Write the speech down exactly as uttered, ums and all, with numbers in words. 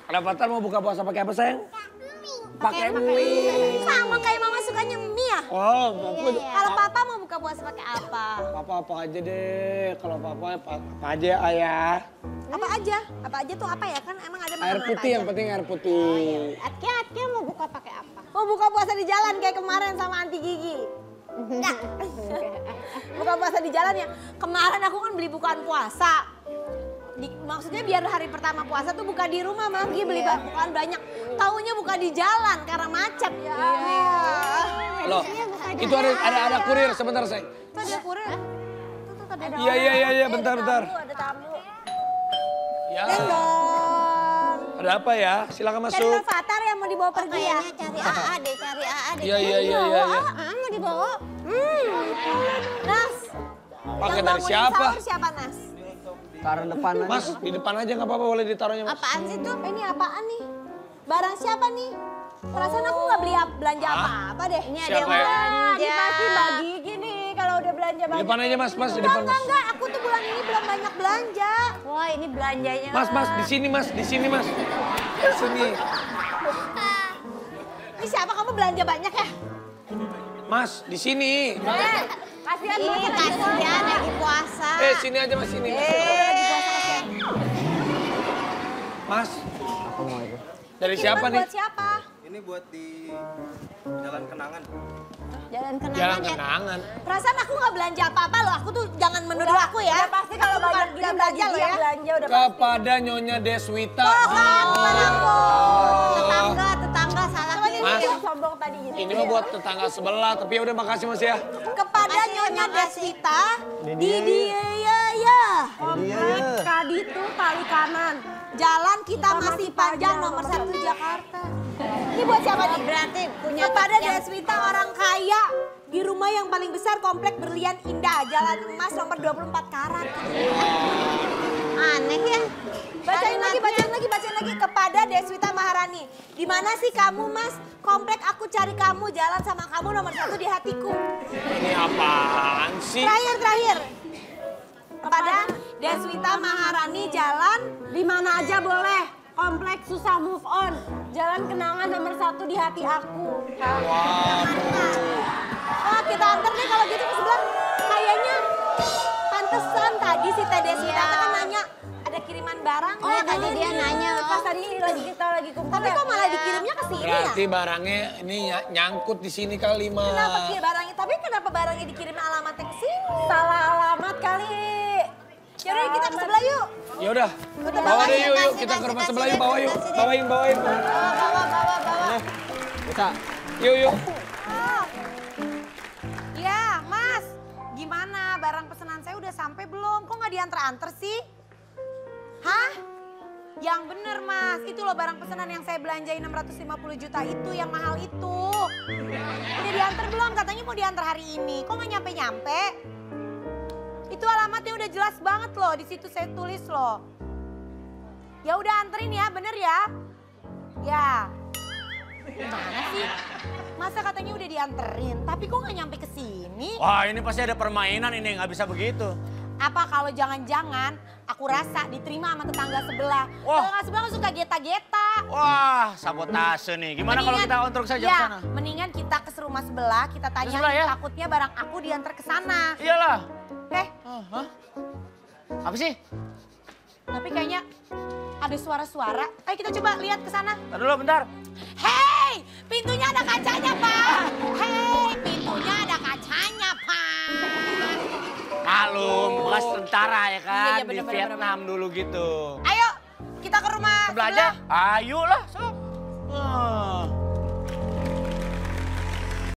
Rafathar mau buka puasa pakai apa sayang? Pakai Pakai mie. Sama kayak mama sukanya mie ya? Oh, papa, Kalau papa mau buka puasa pakai apa? papa apa aja deh. Kalau papa apa, apa aja ya ayah. Apa aja? Apa aja tuh apa ya? Kan emang ada Air makanan apa putih aja. yang penting air putih. Atke, Atke mau buka pakai apa? Mau buka puasa di jalan kayak kemarin sama anti gigi. Enggak. Buka puasa di jalan ya. Kemarin aku kan beli bukaan puasa. Di, maksudnya biar hari pertama puasa tuh buka di rumah, Magi beli Iya. bukaan banyak. Taunya buka di jalan karena macet. Ya. Loh, itu ada ada ada kurir sebentar say. Tuh ada kurir. Tuh, tuh, tuh, ada Iya iya iya iya bentar bentar. tamu, ada tamu. Ya. Dong. Ada apa ya? Silakan Cari masuk. Rafathar yang mau dibawa pergi ya. Kayaknya cari A A deh, cari A A deh. Iya iya iya iya. iya. A A mau dibawa. Hmm. Nas. Pakai yang dari bangunin siapa? sahur siapa Nas? Taruh depan aja. Mas, di depan aja nggak apa-apa boleh ditaruhnya mas. Apaan sih tuh? Ini apaan nih? Barang siapa nih? Perasaan aku nggak beli ap- belanja Hah? apa-apa deh. Ini ada Siapa yang ya? belanja. Ini pasti bagi gini kalau udah belanja Di banyak. depan aja mas, mas di Enggak, depan enggak, mas. enggak. Aku tuh bulan ini belum banyak belanja. Wah ini belanjanya. Mas, mas di sini mas, di sini mas. Di sini. Ini siapa kamu belanja banyak ya? Mas, di sini. Eh, kasihan Ih, banget lagi kasihan lagi puasa. Eh, sini aja mas, sini. Eh, Mas, Apa mau itu? dari Kiriman siapa nih? buat siapa? Ini buat di Jalan Kenangan. jalan kenangan Jalan ya. kenangan. Perasaan aku nggak belanja apa-apa loh. Aku tuh jangan menuduh aku ya. Pasti kalau banyak gini belanja lo ya. Belanja udah Kepada Nyonya Deswita. Oh, kan, bukan aku. Tetangga, tetangga salah kirim. Mas. Sombong tadi gitu. Ini mah buat tetangga sebelah, tapi ya udah makasih mas ya. Kepada Makasih, Nyonya makasih. Deswita Di di dia, dia ya ya. Komplek Kaditu Pali Kanan. Jalan kita masih panjang nomor satu Jakarta. Ini buat siapa nih? Berarti punya Kepada yang- Deswita orang kaya di rumah yang paling besar komplek berlian indah Jalan Emas nomor dua puluh empat karat. Aneh ya. Bacain lagi, bacain lagi, bacain lagi. Kepada Deswita Maharani. Di mana sih kamu mas? Komplek aku cari kamu, jalan sama kamu nomor satu di hatiku. Ini apaan sih? Terakhir, terakhir. Kepada Deswita Maharani jalan di mana aja boleh. Kompleks susah move on. Jalan kenangan nomor satu di hati aku. Oh, kita antar deh kalau gitu ke sebelah. Kayaknya pantesan tadi si Teh Deswita Iya. kan nanya ada kiriman barang. Oh, nggak? tadi dia nanya. Pas tadi lagi kita lagi kumpul. Tapi kok malah dikirimnya ke sini ya? Berarti barangnya ini ny- nyangkut di sini kali mah. Kenapa kirim barangnya? Tapi kenapa barangnya dikirim alamatnya ke sini? Salah alamat kali. Yaudah kita ke sebelah yuk. Ya udah, Udah, bawa kasih, deh yuk, yuk. kasih, Kita ke kasih, rumah kasih sebelah deh, yuk, bawa yuk. kasih deh. Bawain, bawain. Bawa, bawa, bawa, bawa. Bisa. Yuk, yuk. Ya, Mas. Gimana? Barang pesanan saya udah sampai belum? Kok nggak diantar-antar sih? Hah? Yang bener, Mas. Itu loh barang pesanan yang saya belanjain enam ratus lima puluh juta itu, yang mahal itu. Udah diantar belum? Katanya mau diantar hari ini. Kok nggak nyampe-nyampe? Itu alamatnya udah jelas banget loh. Di situ saya tulis loh. Ya udah anterin ya, bener ya? Ya. Gimana sih? Masa katanya udah dianterin, tapi kok nggak nyampe ke sini? Wah ini pasti ada permainan ini, nggak bisa begitu. Apa kalau jangan-jangan aku rasa diterima sama tetangga sebelah. Wah. Tetangga sebelah kan suka geta-geta. Wah sabotase nih, gimana kalau kita ontrok saja ke ya, sana? mendingan kita ke rumah sebelah, kita tanya sebelah ya? takutnya barang aku diantar ke sana. Iyalah. Eh, Oh, hah? Apa sih? tapi kayaknya ada suara-suara. Ayo kita coba lihat ke sana. Ntar dulu bentar. Hei, pintunya ada kacanya, Pak. Hei, pintunya ada kacanya, Pak. Malum, bekas tentara ya kan, Iya, iya, di bener, bener, Vietnam dulu gitu. Ayo, kita ke rumah Sebelah aja? Ayo lah, sok. Ah.